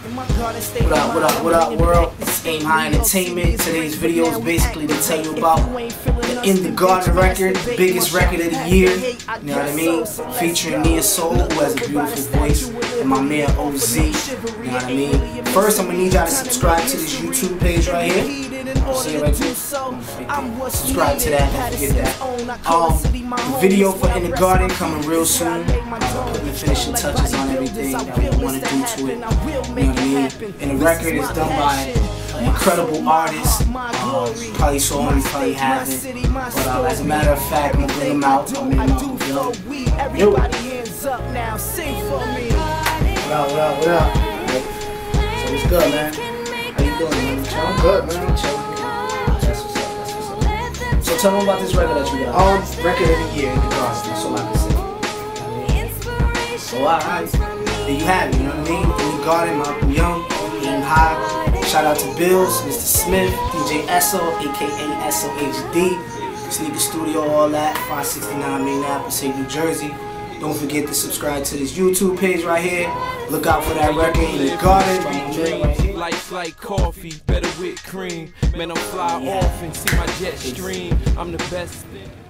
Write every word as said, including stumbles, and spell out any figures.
What up, what up, what up, world? It's Aim High Entertainment. Today's video is basically to tell you about the In the Garden record, biggest record of the year. You know what I mean? Featuring NIASOL, who has a beautiful voice, and my man O Z. You know what I mean? First, I'm gonna need y'all to subscribe to this YouTube page right here. See it right there? Subscribe to that, don't forget that. Um, the video for In the Garden coming real soon. Uh, putting the finishing touches on everything that we want to do to it. You know what I mean? And the record is done by an incredible artist. Uh, you probably saw him, you probably haven't. But uh, as a matter of fact, I'm gonna bring him out. I'm gonna bring him out. Yo. What up, what up, what up? So what's good, man? How you doing, man? I'm good, man. I'm chilling. That's what's up, that's what's up. So tell them about this record that you got. Um, record of the year, In the Garden. That's all I can say. So alright, there you have it, you know what I mean? In the Garden, Malcolm Young, Aim High. Shout out to Bills, Mister Smith, D J ESSO, aka S O H D, Sneaker Studio, all that, five sixty-nine Minneapolis, New Jersey. Don't forget to subscribe to this YouTube page right here. Look out for that record, In the Garden, by my man right here. Life's like coffee, better with cream. Man, I'm fly off and see my jet stream. I'm the best.